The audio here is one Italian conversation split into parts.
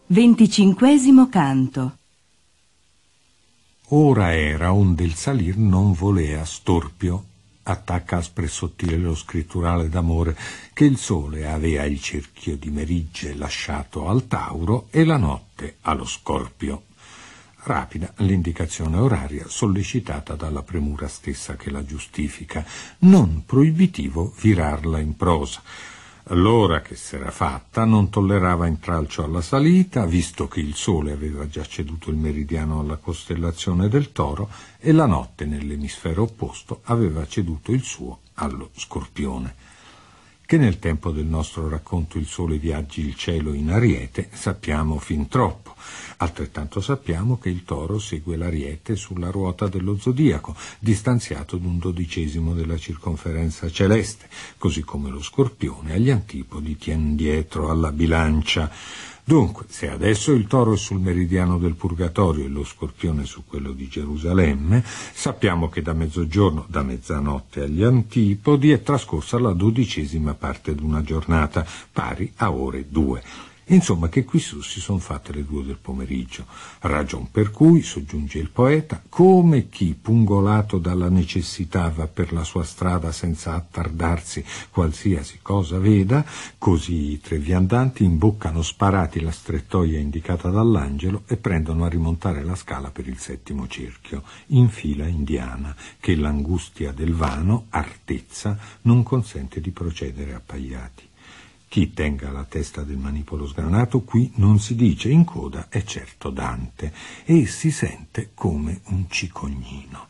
25° canto. Ora era onde il salir non volea storpio, attacca aspro e sottile lo scritturale d'amore, che il sole avea il cerchio di merigge lasciato al Tauro e la notte allo Scorpio. Rapida l'indicazione oraria sollecitata dalla premura stessa che la giustifica, non proibitivo virarla in prosa. L'ora che s'era fatta non tollerava intralcio alla salita, visto che il sole aveva già ceduto il meridiano alla costellazione del Toro e la notte nell'emisfero opposto aveva ceduto il suo allo Scorpione. Che nel tempo del nostro racconto il sole viaggi il cielo in Ariete sappiamo fin troppo. Altrettanto sappiamo che il Toro segue l'Ariete sulla ruota dello zodiaco, distanziato d'un 12° della circonferenza celeste, così come lo Scorpione agli antipodi tien dietro alla bilancia. Dunque, se adesso il Toro è sul meridiano del Purgatorio e lo Scorpione su quello di Gerusalemme, sappiamo che da mezzogiorno, da mezzanotte agli antipodi, è trascorsa la 12ª parte d'una giornata, pari a ore 2. Insomma, che qui su si son fatte le 2 del pomeriggio, ragion per cui, soggiunge il poeta, come chi pungolato dalla necessità va per la sua strada senza attardarsi qualsiasi cosa veda, così i 3 viandanti imboccano sparati la strettoia indicata dall'angelo e prendono a rimontare la scala per il 7° cerchio, in fila indiana, che l'angustia del vano, artezza, non consente di procedere appaiati. Chi tenga la testa del manipolo sgranato qui non si dice in coda è certo Dante e si sente come un cicognino.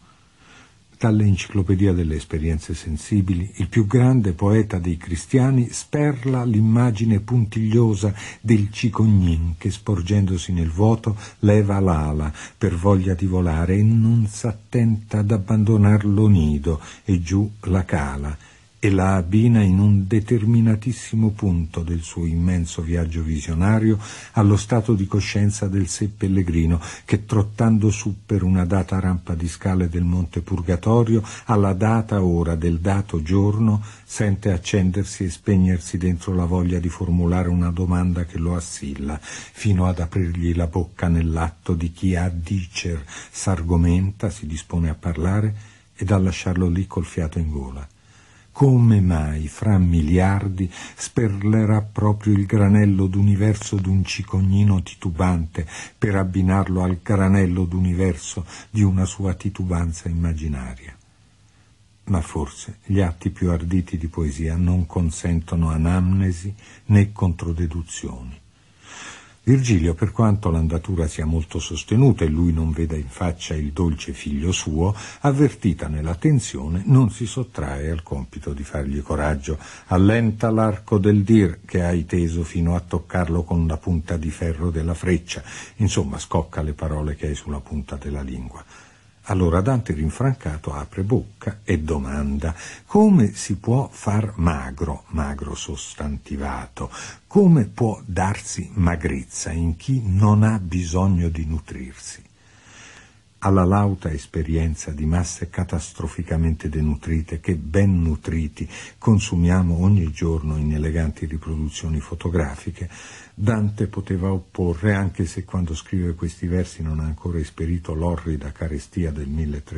Dall'Enciclopedia delle esperienze sensibili, il più grande poeta dei cristiani sperla l'immagine puntigliosa del cicognin che, sporgendosi nel vuoto, leva l'ala per voglia di volare e non s'attenta ad abbandonar lo nido e giù la cala, e la abbina in un determinatissimo punto del suo immenso viaggio visionario allo stato di coscienza del sé pellegrino che, trottando su per una data rampa di scale del Monte Purgatorio, alla data ora del dato giorno sente accendersi e spegnersi dentro la voglia di formulare una domanda che lo assilla, fino ad aprirgli la bocca nell'atto di chi a dicer s'argomenta, si dispone a parlare, ed a lasciarlo lì col fiato in gola. Come mai fra miliardi sperlerà proprio il granello d'universo d'un cicognino titubante per abbinarlo al granello d'universo di una sua titubanza immaginaria? Ma forse gli atti più arditi di poesia non consentono anamnesi né controdeduzioni. Virgilio, per quanto l'andatura sia molto sostenuta e lui non veda in faccia il dolce figlio suo, avvertita nella tensione, non si sottrae al compito di fargli coraggio. Allenta l'arco del dir che hai teso fino a toccarlo con la punta di ferro della freccia. Insomma, scocca le parole che hai sulla punta della lingua. Allora Dante, rinfrancato, apre bocca e domanda: come si può far magro, magro sostantivato? Come può darsi magrezza in chi non ha bisogno di nutrirsi? Alla lauta esperienza di masse catastroficamente denutrite che, ben nutriti, consumiamo ogni giorno in eleganti riproduzioni fotografiche, Dante poteva opporre, anche se quando scrive questi versi non ha ancora esperito l'orrida carestia del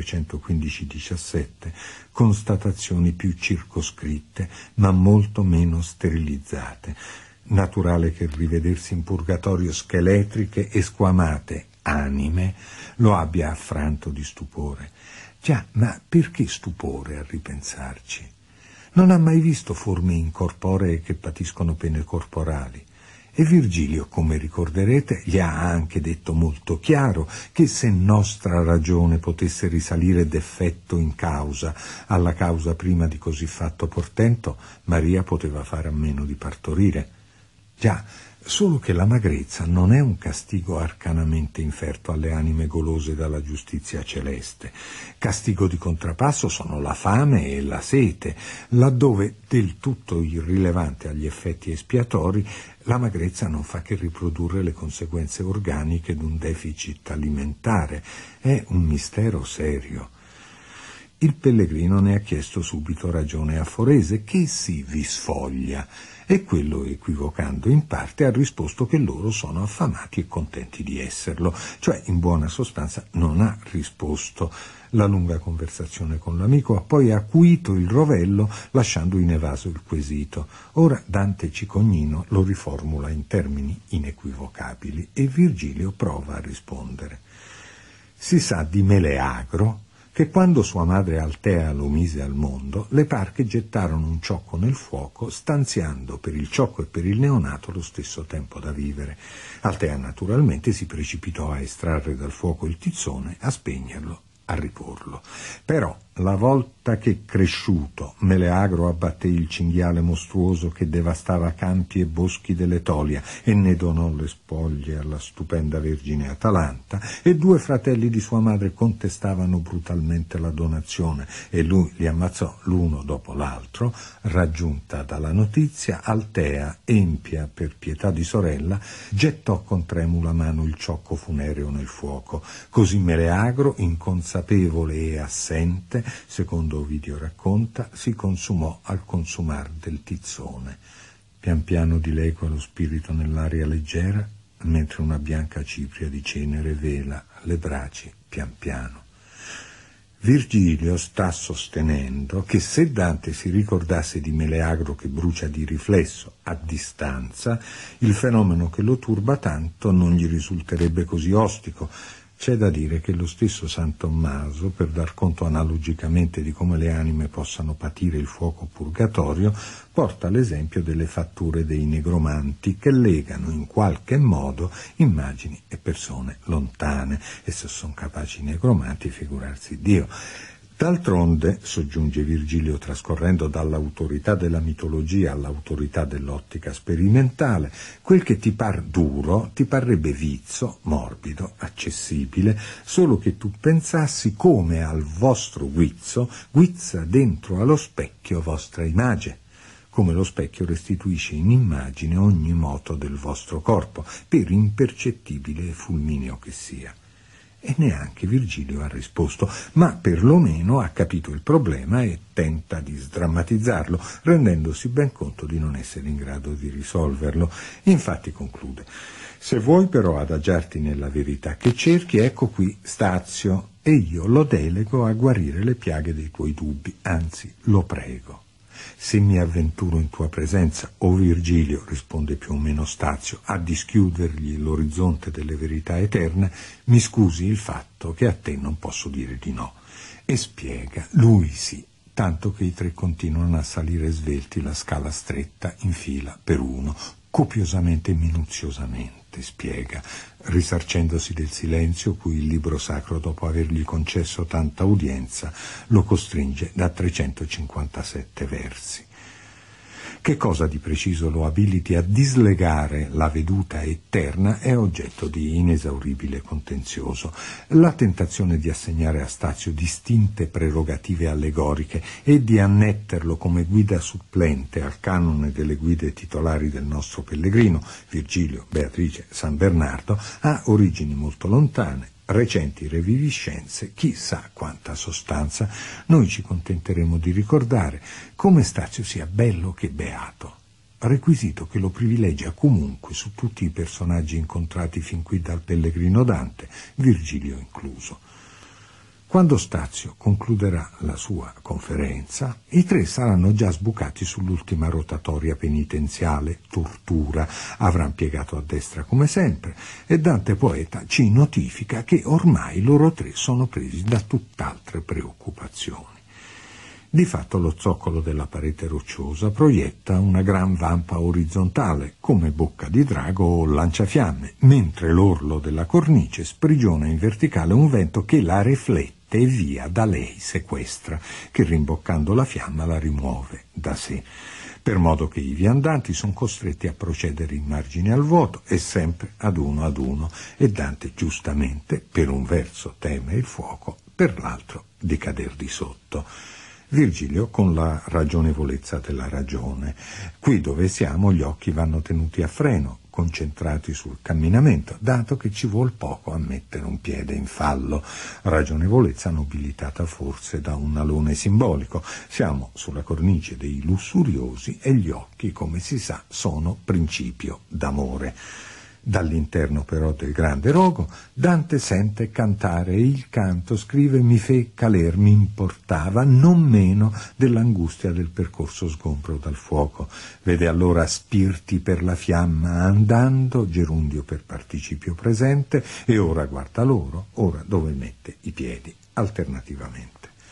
1315-17, constatazioni più circoscritte, ma molto meno sterilizzate. Naturale che il rivedersi in purgatorio scheletriche e squamate anime lo abbia affranto di stupore. Già, ma perché stupore a ripensarci? Non ha mai visto forme incorporee che patiscono pene corporali. E Virgilio, come ricorderete, gli ha anche detto molto chiaro che se nostra ragione potesse risalire d'effetto in causa alla causa prima di così fatto portento, Maria poteva fare a meno di partorire. Già, solo che la magrezza non è un castigo arcanamente inferto alle anime golose dalla giustizia celeste. Castigo di contrappasso sono la fame e la sete, laddove, del tutto irrilevante agli effetti espiatori, la magrezza non fa che riprodurre le conseguenze organiche d'un deficit alimentare. È un mistero serio. Il pellegrino ne ha chiesto subito ragione a Forese, che si vi sfoglia. E quello, equivocando in parte, ha risposto che loro sono affamati e contenti di esserlo, cioè in buona sostanza non ha risposto. La lunga conversazione con l'amico ha poi acuito il rovello lasciando inevaso il quesito. Ora Dante Cicognino lo riformula in termini inequivocabili e Virgilio prova a rispondere. Si sa di Meleagro che quando sua madre Altea lo mise al mondo, le parche gettarono un ciocco nel fuoco, stanziando per il ciocco e per il neonato lo stesso tempo da vivere. Altea naturalmente si precipitò a estrarre dal fuoco il tizzone, a spegnerlo, a riporlo. Però, la volta che cresciuto Meleagro abbatté il cinghiale mostruoso che devastava campi e boschi dell'Etolia e ne donò le spoglie alla stupenda vergine Atalanta, e 2 fratelli di sua madre contestavano brutalmente la donazione e lui li ammazzò l'uno dopo l'altro, raggiunta dalla notizia, Altea, empia per pietà di sorella, gettò con tremula mano il ciocco funereo nel fuoco. Così Meleagro, inconsapevole e assente, secondo Ovidio racconta, si consumò al consumar del tizzone. Pian piano dilegua lo spirito nell'aria leggera, mentre una bianca cipria di cenere vela le braci pian piano. Virgilio sta sostenendo che se Dante si ricordasse di Meleagro che brucia di riflesso a distanza, il fenomeno che lo turba tanto non gli risulterebbe così ostico. C'è da dire che lo stesso San Tommaso, per dar conto analogicamente di come le anime possano patire il fuoco purgatorio, porta l'esempio delle fatture dei negromanti che legano in qualche modo immagini e persone lontane, e se sono capaci i negromanti, figurarsi Dio. D'altronde, soggiunge Virgilio trascorrendo dall'autorità della mitologia all'autorità dell'ottica sperimentale, quel che ti par duro ti parrebbe vizzo, morbido, accessibile, solo che tu pensassi come al vostro guizzo guizza dentro allo specchio vostra immagine, come lo specchio restituisce in immagine ogni moto del vostro corpo, per impercettibile e fulmineo che sia. E neanche Virgilio ha risposto, ma perlomeno ha capito il problema e tenta di sdrammatizzarlo, rendendosi ben conto di non essere in grado di risolverlo. Infatti conclude: se vuoi però adagiarti nella verità che cerchi, ecco qui Stazio, e io lo delego a guarire le piaghe dei tuoi dubbi, anzi lo prego. Se mi avventuro in tua presenza, o Virgilio, risponde più o meno Stazio, a dischiudergli l'orizzonte delle verità eterne, mi scusi il fatto che a te non posso dire di no. E spiega, lui sì, tanto che i 3 continuano a salire svelti la scala stretta in fila per uno, copiosamente e minuziosamente, spiega, risarcendosi del silenzio cui il libro sacro, dopo avergli concesso tanta udienza, lo costringe da 357 versi. Che cosa di preciso lo abiliti a dislegare la veduta eterna è oggetto di inesauribile contenzioso. La tentazione di assegnare a Stazio distinte prerogative allegoriche e di annetterlo come guida supplente al canone delle guide titolari del nostro pellegrino, Virgilio, Beatrice, San Bernardo, ha origini molto lontane, recenti reviviscenze, chissà quanta sostanza. Noi ci contenteremo di ricordare come Stazio sia bello che beato, requisito che lo privilegia comunque su tutti i personaggi incontrati fin qui dal pellegrino Dante, Virgilio incluso. Quando Stazio concluderà la sua conferenza, i 3 saranno già sbucati sull'ultima rotatoria penitenziale, tortura, avranno piegato a destra come sempre, e Dante poeta ci notifica che ormai loro 3 sono presi da tutt'altre preoccupazioni. Di fatto lo zoccolo della parete rocciosa proietta una gran vampa orizzontale, come bocca di drago o lanciafiamme, mentre l'orlo della cornice sprigiona in verticale un vento che la riflette e via da lei sequestra, che rimboccando la fiamma la rimuove da sé, per modo che i viandanti sono costretti a procedere in margine al vuoto e sempre ad uno, e Dante giustamente per un verso teme il fuoco, per l'altro di cader di sotto. Virgilio con la ragionevolezza della ragione. Qui dove siamo gli occhi vanno tenuti a freno, concentrati sul camminamento, dato che ci vuol poco a mettere un piede in fallo, ragionevolezza nobilitata forse da un alone simbolico. Siamo sulla cornice dei lussuriosi e gli occhi, come si sa, sono principio d'amore. Dall'interno però del grande rogo Dante sente cantare e il canto, scrive, mi fe caler, mi importava non meno dell'angustia del percorso sgombro dal fuoco. Vede allora spirti per la fiamma andando, gerundio per participio presente, e ora guarda loro, ora dove mette i piedi, alternativamente.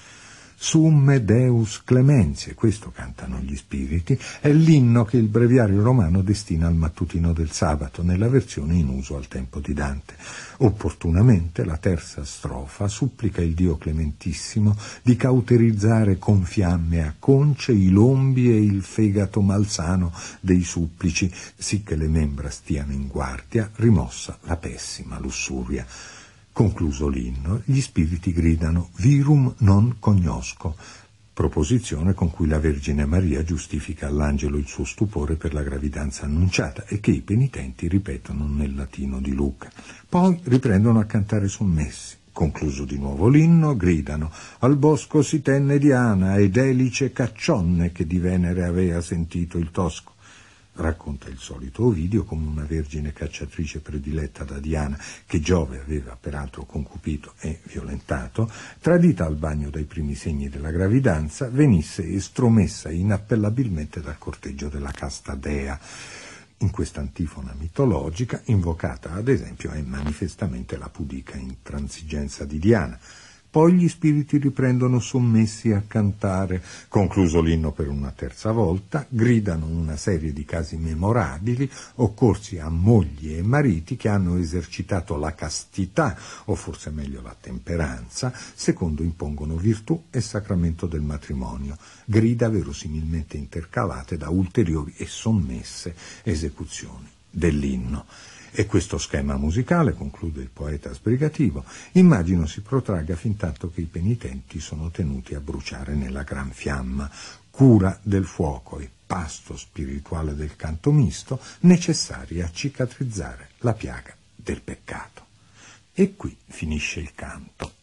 Summe Deus Clementiae, questo cantano gli spiriti, è l'inno che il breviario romano destina al mattutino del sabato, nella versione in uso al tempo di Dante. Opportunamente la terza strofa supplica il Dio Clementissimo di cauterizzare con fiamme a conce i lombi e il fegato malsano dei supplici, sì che le membra stiano in guardia, rimossa la pessima lussuria. Concluso l'inno, gli spiriti gridano «Virum non cognosco», proposizione con cui la Vergine Maria giustifica all'angelo il suo stupore per la gravidanza annunciata e che i penitenti ripetono nel latino di Luca. Poi riprendono a cantare sommessi. Concluso di nuovo l'inno, gridano «Al bosco si tenne Diana ed Elice Caccionne che di Venere avea sentito il tosco». Racconta il solito Ovidio come una vergine cacciatrice prediletta da Diana, che Giove aveva peraltro concupito e violentato, tradita al bagno dai primi segni della gravidanza, venisse estromessa inappellabilmente dal corteggio della casta dea. In questa antifona mitologica, invocata ad esempio, è manifestamente la pudica intransigenza di Diana. Poi gli spiriti riprendono sommessi a cantare. Concluso l'inno per una terza volta, gridano una serie di casi memorabili occorsi a mogli e mariti che hanno esercitato la castità, o forse meglio la temperanza, secondo impongono virtù e sacramento del matrimonio, grida verosimilmente intercalate da ulteriori e sommesse esecuzioni dell'inno. E questo schema musicale, conclude il poeta sbrigativo, immagino si protragga fin tanto che i penitenti sono tenuti a bruciare nella gran fiamma, cura del fuoco e pasto spirituale del canto misto, necessari a cicatrizzare la piaga del peccato. E qui finisce il canto.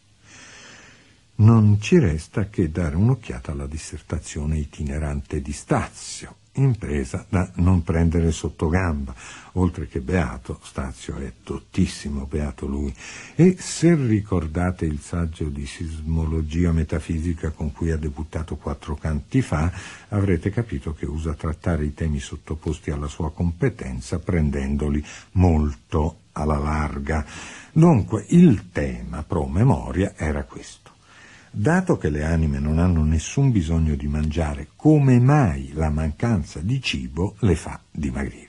Non ci resta che dare un'occhiata alla dissertazione itinerante di Stazio, impresa da non prendere sotto gamba. Oltre che beato, Stazio è dottissimo, beato lui. E se ricordate il saggio di sismologia metafisica con cui ha debuttato 4 canti fa, avrete capito che usa trattare i temi sottoposti alla sua competenza prendendoli molto alla larga. Dunque, il tema pro memoria era questo. Dato che le anime non hanno nessun bisogno di mangiare, come mai la mancanza di cibo le fa dimagrire?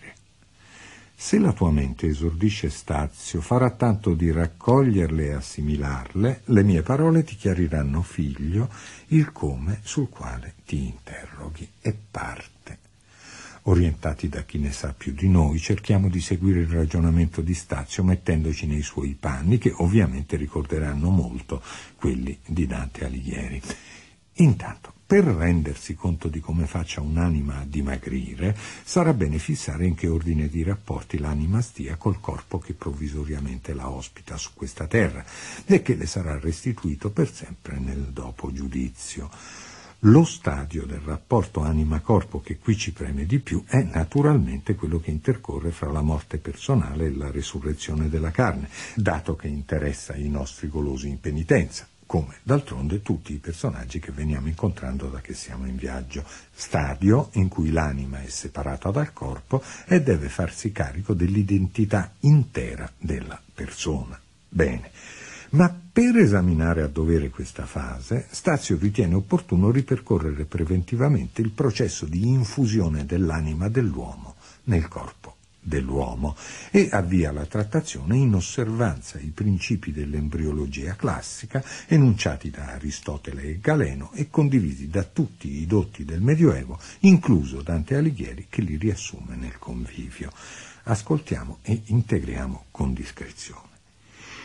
Se la tua mente, esordisce Stazio, farà tanto di raccoglierle e assimilarle, le mie parole ti chiariranno, figlio, il come sul quale ti interroghi. E parte. Orientati da chi ne sa più di noi, cerchiamo di seguire il ragionamento di Stazio mettendoci nei suoi panni, che ovviamente ricorderanno molto quelli di Dante Alighieri. Intanto, per rendersi conto di come faccia un'anima a dimagrire, sarà bene fissare in che ordine di rapporti l'anima stia col corpo che provvisoriamente la ospita su questa terra e che le sarà restituito per sempre nel dopo giudizio. Lo stadio del rapporto anima-corpo che qui ci preme di più è naturalmente quello che intercorre fra la morte personale e la resurrezione della carne, dato che interessa i nostri golosi in penitenza, come d'altronde tutti i personaggi che veniamo incontrando da che siamo in viaggio. Stadio in cui l'anima è separata dal corpo e deve farsi carico dell'identità intera della persona. Bene. Ma per esaminare a dovere questa fase, Stazio ritiene opportuno ripercorrere preventivamente il processo di infusione dell'anima dell'uomo nel corpo dell'uomo e avvia la trattazione in osservanza ai principi dell'embriologia classica enunciati da Aristotele e Galeno e condivisi da tutti i dotti del Medioevo, incluso Dante Alighieri che li riassume nel Convivio. Ascoltiamo e integriamo con discrezione.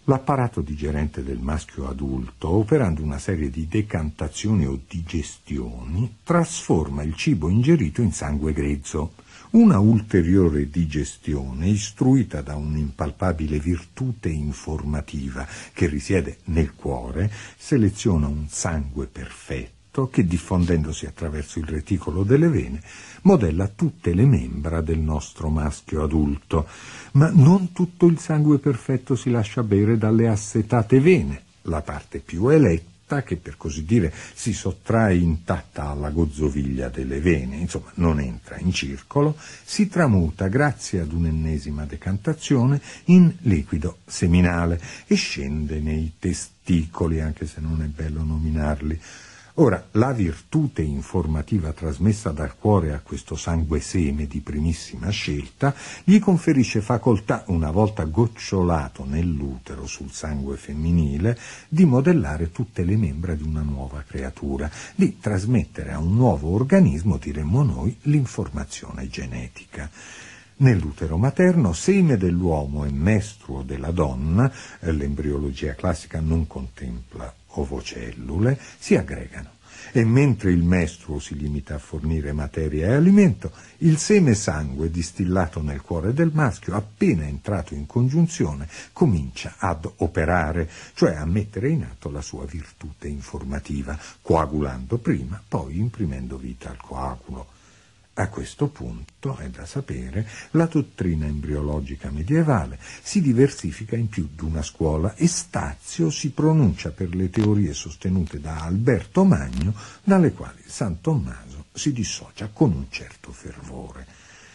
L'apparato digerente del maschio adulto, operando una serie di decantazioni o digestioni, trasforma il cibo ingerito in sangue grezzo. Una ulteriore digestione, istruita da un'impalpabile virtute informativa che risiede nel cuore, seleziona un sangue perfetto che, diffondendosi attraverso il reticolo delle vene, modella tutte le membra del nostro maschio adulto. Ma non tutto il sangue perfetto si lascia bere dalle assetate vene. La parte più eletta, che per così dire si sottrae intatta alla gozzoviglia delle vene, insomma non entra in circolo, si tramuta grazie ad un'ennesima decantazione in liquido seminale e scende nei testicoli, anche se non è bello nominarli. Ora, la virtute informativa trasmessa dal cuore a questo sangue seme di primissima scelta gli conferisce facoltà, una volta gocciolato nell'utero sul sangue femminile, di modellare tutte le membra di una nuova creatura, di trasmettere a un nuovo organismo, diremmo noi, l'informazione genetica. Nell'utero materno, seme dell'uomo e mestruo della donna, l'embriologia classica non contempla ovocellule, si aggregano. E mentre il mestruo si limita a fornire materia e alimento, il seme sangue distillato nel cuore del maschio, appena entrato in congiunzione, comincia ad operare, cioè a mettere in atto la sua virtute informativa, coagulando prima, poi imprimendo vita al coagulo. A questo punto, è da sapere, la dottrina embriologica medievale si diversifica in più di una scuola e Stazio si pronuncia per le teorie sostenute da Alberto Magno, dalle quali San Tommaso si dissocia con un certo fervore.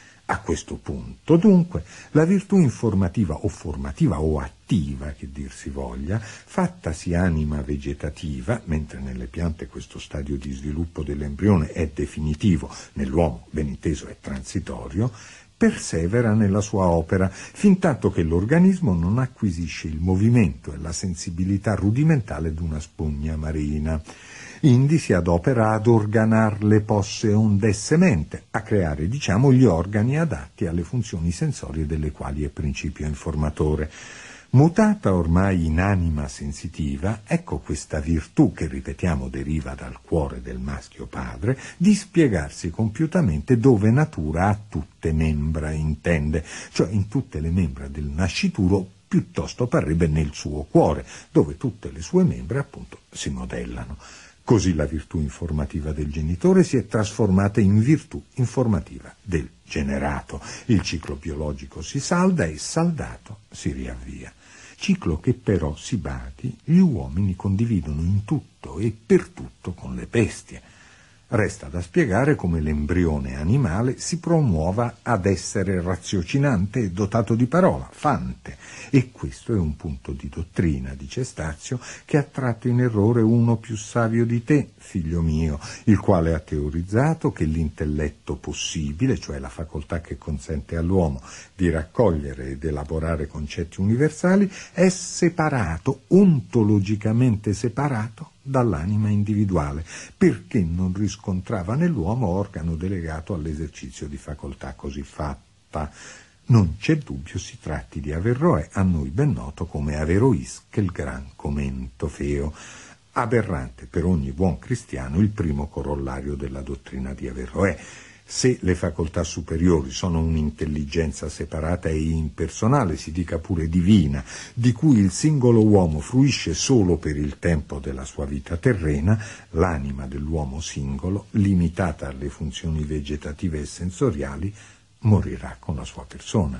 A questo punto, dunque, la virtù informativa o formativa o attiva, che dir si voglia, fattasi anima vegetativa, mentre nelle piante questo stadio di sviluppo dell'embrione è definitivo, nell'uomo, ben inteso, è transitorio, persevera nella sua opera, fintanto che l'organismo non acquisisce il movimento e la sensibilità rudimentale d'una spugna marina. Indi si adopera ad organar le posse ondessemente, a creare, diciamo, gli organi adatti alle funzioni sensorie delle quali è principio informatore. Mutata ormai in anima sensitiva, ecco questa virtù, che ripetiamo deriva dal cuore del maschio padre, di spiegarsi compiutamente dove natura a tutte membra intende, cioè in tutte le membra del nascituro, piuttosto parrebbe nel suo cuore, dove tutte le sue membra appunto si modellano. Così la virtù informativa del genitore si è trasformata in virtù informativa del generato. Il ciclo biologico si salda e, saldato, si riavvia. Ciclo che però, si badi, gli uomini condividono in tutto e per tutto con le bestie. Resta da spiegare come l'embrione animale si promuova ad essere raziocinante e dotato di parola, fante, e questo è un punto di dottrina, dice Stazio, che ha tratto in errore uno più savio di te, figlio mio, il quale ha teorizzato che l'intelletto possibile, cioè la facoltà che consente all'uomo di raccogliere ed elaborare concetti universali, è separato, ontologicamente separato, dall'anima individuale, perché non riscontrava nell'uomo organo delegato all'esercizio di facoltà così fatta. Non c'è dubbio si tratti di Averroè, a noi ben noto come Averrois, che il gran commento feo. Aberrante per ogni buon cristiano il primo corollario della dottrina di Averroè. Se le facoltà superiori sono un'intelligenza separata e impersonale, si dica pure divina, di cui il singolo uomo fruisce solo per il tempo della sua vita terrena, l'anima dell'uomo singolo, limitata alle funzioni vegetative e sensoriali, morirà con la sua persona.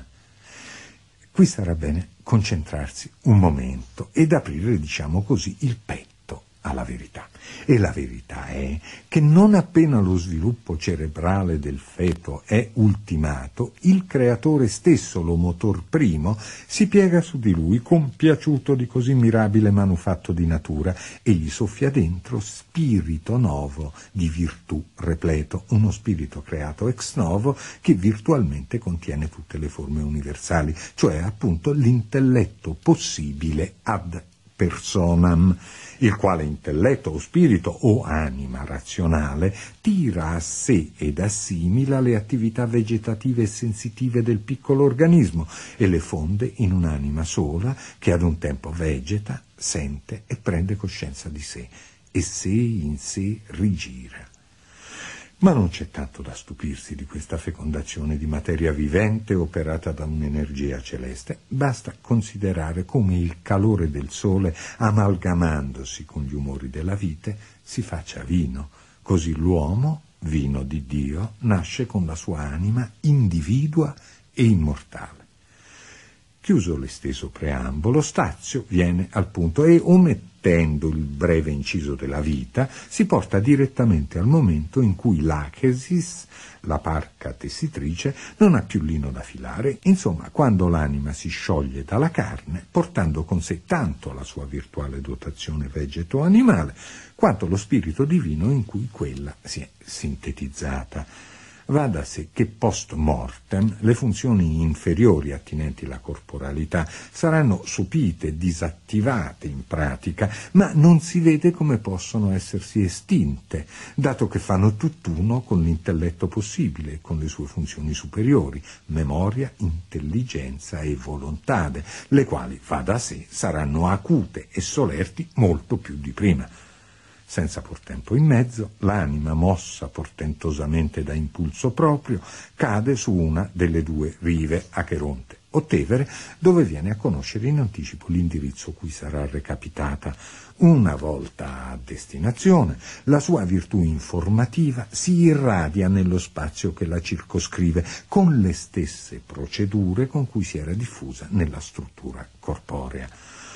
Qui sarà bene concentrarsi un momento ed aprire, diciamo così, il petto alla verità. E la verità è che non appena lo sviluppo cerebrale del feto è ultimato, il creatore stesso, lo motor primo, si piega su di lui, compiaciuto di così mirabile manufatto di natura, e gli soffia dentro spirito novo di virtù repleto, uno spirito creato ex novo che virtualmente contiene tutte le forme universali, cioè appunto l'intelletto possibile ad personam, il quale intelletto o spirito o anima razionale tira a sé ed assimila le attività vegetative e sensitive del piccolo organismo e le fonde in un'anima sola che ad un tempo vegeta, sente e prende coscienza di sé e sé in sé rigira. Ma non c'è tanto da stupirsi di questa fecondazione di materia vivente operata da un'energia celeste. Basta considerare come il calore del sole, amalgamandosi con gli umori della vite, si faccia vino. Così l'uomo, vino di Dio, nasce con la sua anima individua e immortale. Chiuso l'esteso preambolo, Stazio viene al punto e, omettendo il breve inciso della vita, si porta direttamente al momento in cui l'achesis, la parca tessitrice, non ha più lino da filare, insomma, quando l'anima si scioglie dalla carne, portando con sé tanto la sua virtuale dotazione vegeto-animale, quanto lo spirito divino in cui quella si è sintetizzata. Va da sé che post mortem le funzioni inferiori attinenti alla corporalità saranno sopite, disattivate in pratica, ma non si vede come possono essersi estinte, dato che fanno tutt'uno con l'intelletto possibile, con le sue funzioni superiori, memoria, intelligenza e volontà, le quali, va da sé, saranno acute e solerti molto più di prima. Senza portempo in mezzo, l'anima, mossa portentosamente da impulso proprio, cade su una delle due rive, Acheronte o Tevere, dove viene a conoscere in anticipo l'indirizzo cui sarà recapitata. Una volta a destinazione, la sua virtù informativa si irradia nello spazio che la circoscrive, con le stesse procedure con cui si era diffusa nella struttura corporea.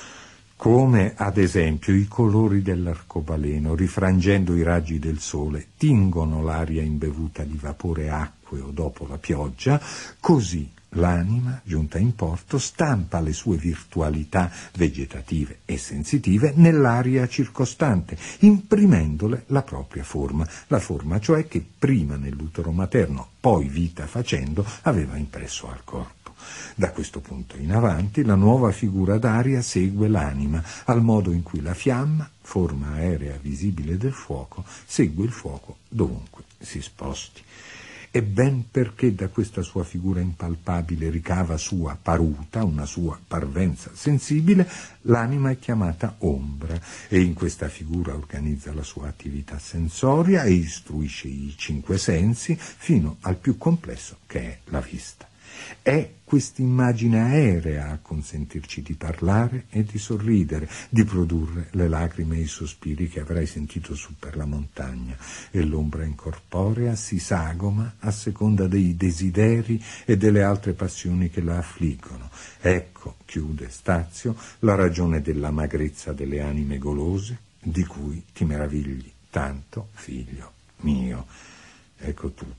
Come ad esempio i colori dell'arcobaleno, rifrangendo i raggi del sole, tingono l'aria imbevuta di vapore acqueo dopo la pioggia, così l'anima, giunta in porto, stampa le sue virtualità vegetative e sensitive nell'aria circostante, imprimendole la propria forma, la forma cioè che prima nell'utero materno, poi vita facendo, aveva impresso al corpo. Da questo punto in avanti la nuova figura d'aria segue l'anima, al modo in cui la fiamma, forma aerea visibile del fuoco, segue il fuoco dovunque si sposti. E ben perché da questa sua figura impalpabile ricava sua paruta, una sua parvenza sensibile, l'anima è chiamata ombra e in questa figura organizza la sua attività sensoria e istruisce i 5 sensi fino al più complesso che è la vista. È quest'immagine aerea a consentirci di parlare e di sorridere, di produrre le lacrime e i sospiri che avrai sentito su per la montagna, e l'ombra incorporea si sagoma a seconda dei desideri e delle altre passioni che la affliggono. Ecco, chiude Stazio, la ragione della magrezza delle anime golose, di cui ti meravigli tanto, figlio mio. Ecco tutto.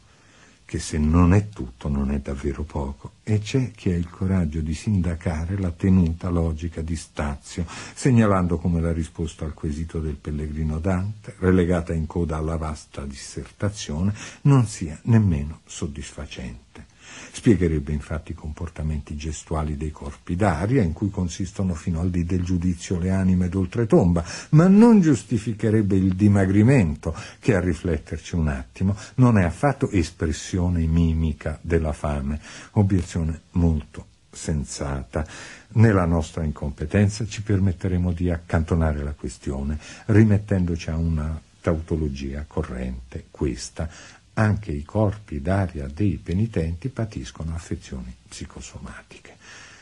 Che se non è tutto non è davvero poco, e c'è chi ha il coraggio di sindacare la tenuta logica di Stazio, segnalando come la risposta al quesito del pellegrino Dante, relegata in coda alla vasta dissertazione, non sia nemmeno soddisfacente. Spiegherebbe infatti i comportamenti gestuali dei corpi d'aria, in cui consistono fino al dì del giudizio le anime d'oltretomba, ma non giustificherebbe il dimagrimento, che a rifletterci un attimo non è affatto espressione mimica della fame, obiezione molto sensata. Nella nostra incompetenza ci permetteremo di accantonare la questione, rimettendoci a una tautologia corrente, questa: anche i corpi d'aria dei penitenti patiscono affezioni psicosomatiche.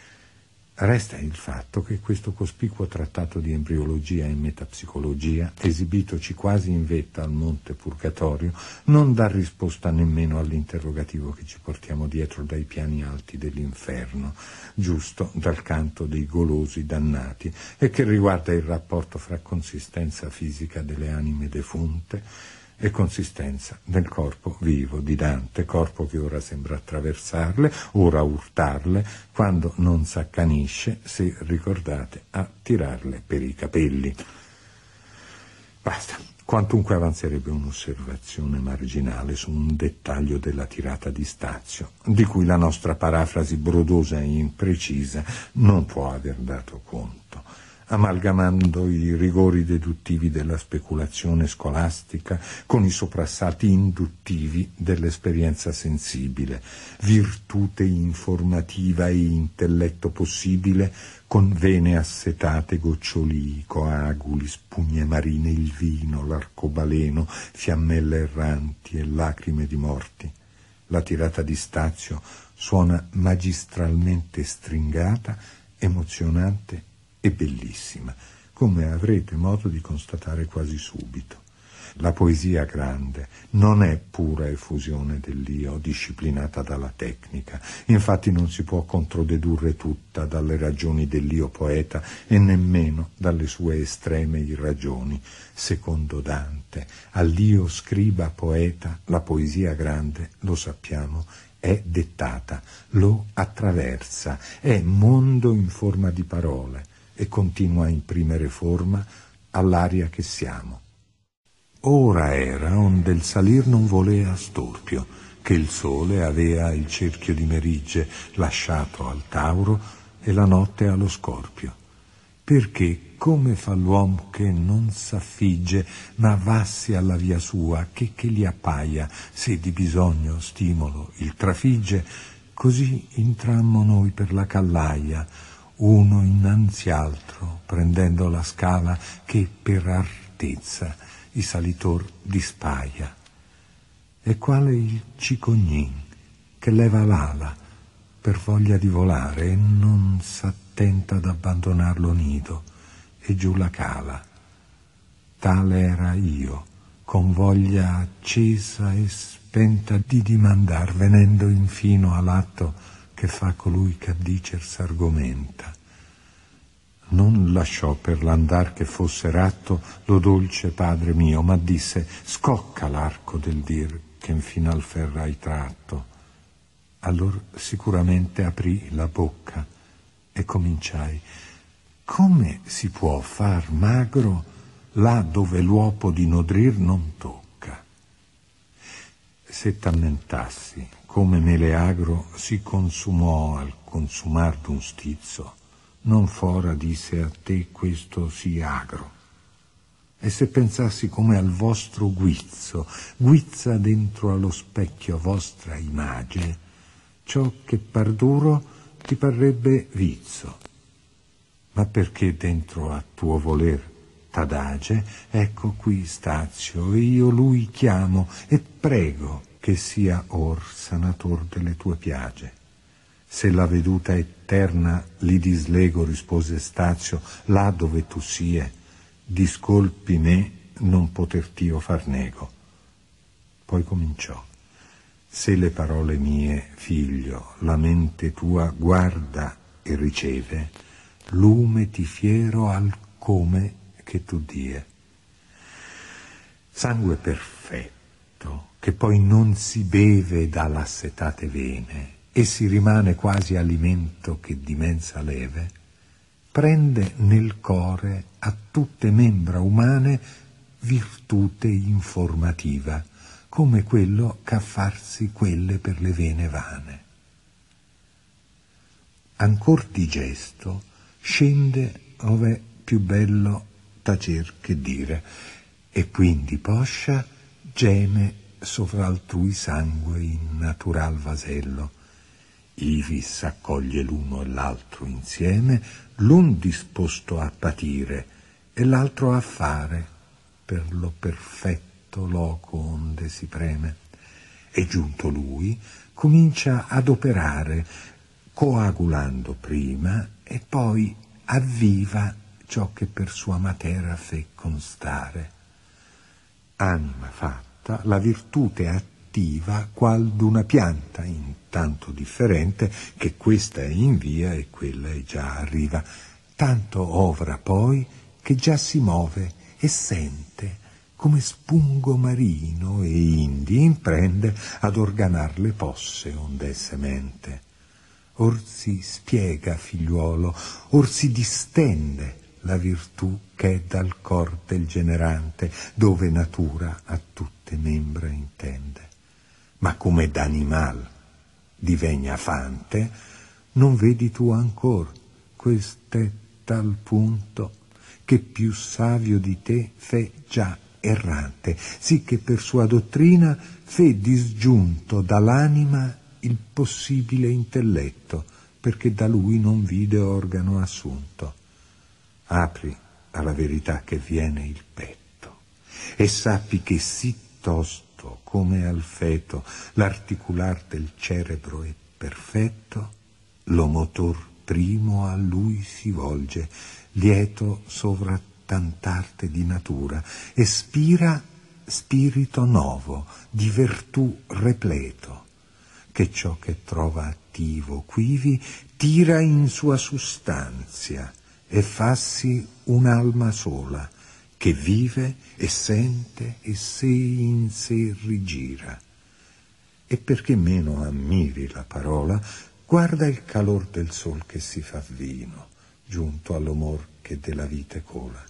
Resta il fatto che questo cospicuo trattato di embriologia e metapsicologia, esibitoci quasi in vetta al Monte Purgatorio, non dà risposta nemmeno all'interrogativo che ci portiamo dietro dai piani alti dell'inferno, giusto dal canto dei golosi dannati, e che riguarda il rapporto fra consistenza fisica delle anime defunte e consistenza del corpo vivo di Dante, corpo che ora sembra attraversarle, ora urtarle, quando non s'accanisce, se ricordate, a tirarle per i capelli. Basta. Quantunque avanzerebbe un'osservazione marginale su un dettaglio della tirata di Stazio, di cui la nostra parafrasi brodosa e imprecisa non può aver dato conto. amalgamando i rigori deduttivi della speculazione scolastica con i soprassalti induttivi dell'esperienza sensibile, virtute informativa e intelletto possibile con vene assetate, gocciolii, coaguli, spugne marine, il vino, l'arcobaleno, fiammelle erranti e lacrime di morti. La tirata di Stazio suona magistralmente stringata, emozionante e bellissima, come avrete modo di constatare quasi subito. La poesia grande non è pura effusione dell'io disciplinata dalla tecnica, infatti non si può controdedurre tutta dalle ragioni dell'io poeta e nemmeno dalle sue estreme irragioni. Secondo Dante, all'io scriba poeta la poesia grande, lo sappiamo, è dettata, lo attraversa, è mondo in forma di parole e continua a imprimere forma all'aria che siamo. Ora era onde il salir non volea storpio, che il sole avea il cerchio di Merigge lasciato al Tauro e la notte allo Scorpio, perché come fa l'uom che non s'affigge, ma vassi alla via sua, che gli appaia, se di bisogno stimolo il trafigge, così intrammo noi per la callaia, uno innanzi altro, prendendo la scala che per artezza i salitor dispaia. E quale il cicognin che leva l'ala per voglia di volare e non s'attenta ad abbandonar lo nido e giù la cala. Tale era io, con voglia accesa e spenta di dimandar, venendo infino all'atto che fa colui che a dicer s'argomenta. Non lasciò per l'andar che fosse ratto lo dolce padre mio, ma disse: scocca l'arco del dir che infino al ferro hai tratto. Allor sicuramente aprì la bocca e cominciai: come si può far magro là dove l'uopo di nodrir non tocca? Se t'ammentassi come Meleagro si consumò al consumar d'un stizzo, non fora disse a te questo sì agro. E se pensassi come al vostro guizzo guizza dentro allo specchio vostra immagine, ciò che par duro ti parrebbe vizzo, ma perché dentro a tuo voler t'adage, ecco qui Stazio, e io lui chiamo e prego che sia or sanator delle tue piage. Se la veduta eterna li dislego, rispose Stazio, là dove tu sie, discolpi me non potert'io far nego. Poi cominciò: se le parole mie, figlio, la mente tua guarda e riceve, lume ti fiero al come che tu die. Sangue perfetto, che poi non si beve dall'assetate vene, e si rimane quasi alimento che dimensa leve, prende nel core a tutte membra umane virtute informativa, come quello che a farsi quelle per le vene vane. Ancor di gesto scende ove più bello tacer che dire, e quindi poscia geme sovra altrui sangue in natural vasello. Ivi s'accoglie l'uno e l'altro insieme, l'un disposto a patire e l'altro a fare per lo perfetto loco onde si preme. E giunto lui comincia ad operare, coagulando prima e poi avviva ciò che per sua matera fe constare. Anima fatta, la virtute attiva qual d'una pianta, in tanto differente che questa è in via e quella è già arriva, tanto ovra poi che già si muove e sente come spungo marino e indi imprende ad organar le posse onde è semente. Or si spiega, figliuolo, or si distende la virtù che è dal cor del generante, dove natura a tutte membra intende. Ma come d'animal divegna fante, non vedi tu ancor, quest'è tal punto che più savio di te fe già errante, sì che per sua dottrina fe disgiunto dall'anima il possibile intelletto, perché da lui non vide organo assunto. Apri alla verità che viene il petto e sappi che sì tosto come al feto l'articular del cerebro è perfetto, lo motor primo a lui si volge, lieto sovra tant'arte di natura, e spira spirito novo, di vertù repleto, che ciò che trova attivo quivi tira in sua sustanzia e fassi un'alma sola, che vive e sente e sé in sé rigira. E perché meno ammiri la parola, guarda il calor del sol che si fa vino, giunto all'umor che della vite cola.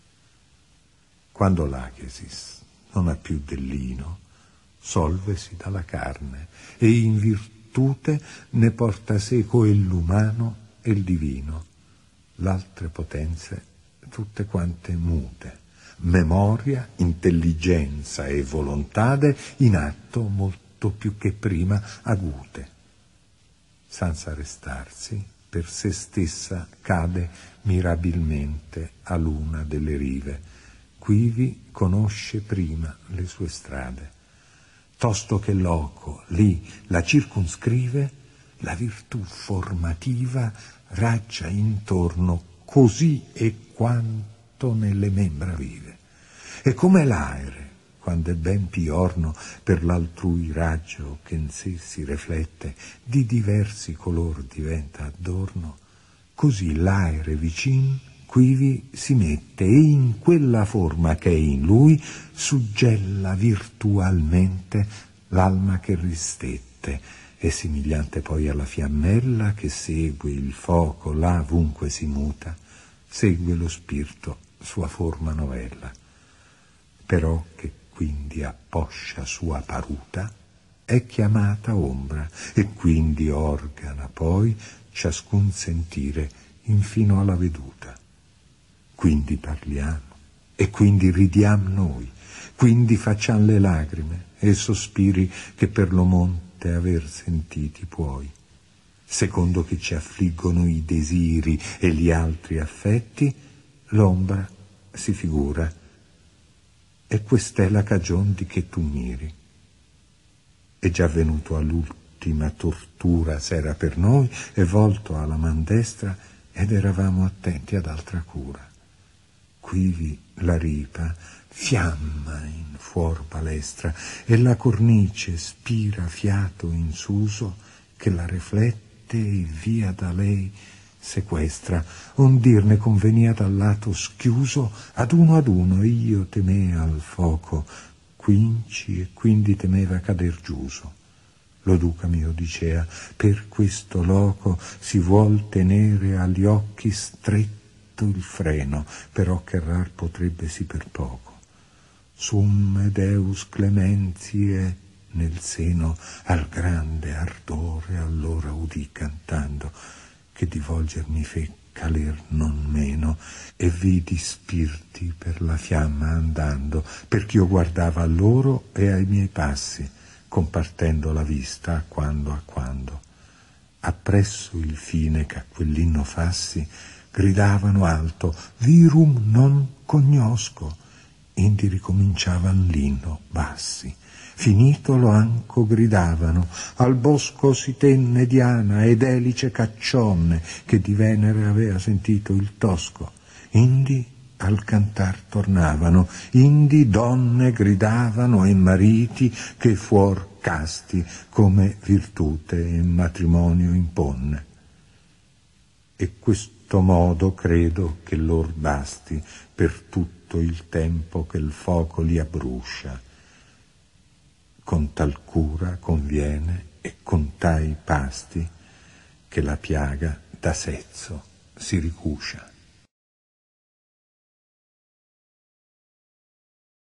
Quando l'achesis non ha più dell'ino, solvesi dalla carne, e in virtute ne porta seco e l'umano e il divino, l'altre potenze tutte quante mute, memoria, intelligenza e volontade in atto molto più che prima agute. Senza restarsi, per se stessa cade mirabilmente a l'una delle rive, quivi conosce prima le sue strade. Tosto che loco lì la circumscrive, la virtù formativa raggia intorno così e quanto nelle membra vive. E come l'aere, quando è ben piorno per l'altrui raggio che in sé si riflette, di diversi color diventa adorno, così l'aere vicin quivi si mette e in quella forma che è in lui suggella virtualmente l'alma che ristette, e simigliante poi alla fiammella che segue il fuoco là ovunque si muta, segue lo spirito sua forma novella. Però che quindi a poscia sua paruta è chiamata ombra, e quindi organa poi ciascun sentire infino alla veduta. Quindi parliamo e quindi ridiam noi, quindi facciam le lagrime e sospiri che per lo monte aver sentiti puoi, secondo che ci affliggono i desiri e gli altri affetti, l'ombra si figura, e quest'è la cagion di che tu miri. È già venuto all'ultima tortura s'era per noi, e volto alla man destra, ed eravamo attenti ad altra cura. Quivi la ripa fiamma in fuor palestra, e la cornice spira fiato insuso che la riflette e via da lei sequestra, ondir ne convenia dal lato schiuso ad uno io temea al foco quinci, e quindi temeva cader giuso. Lo duca mio dicea, per questo loco si vuol tenere agli occhi stretto il freno, però che errar potrebbe sì per poco. Summe Deus clementiae nel seno al grande ardore allora udì cantando, che di volgermi fe caler non meno, e vidi spirti per la fiamma andando, perch'io guardava a loro e ai miei passi, compartendo la vista a quando. Appresso il fine che a quell'inno fassi, gridavano alto, virum non cognosco, indi ricominciavan l'inno bassi. Finitolo anco gridavano, al bosco si tenne Diana ed Elice caccionne, che di Venere avea sentito il tosco. Indi al cantar tornavano, indi donne gridavano e mariti che fuor casti come virtute e matrimonio imponne. E questo modo credo che lor basti per tutto il tempo che il fuoco li abbruscia. Con tal cura conviene e con tai pasti che la piaga da sezzo si ricuscia.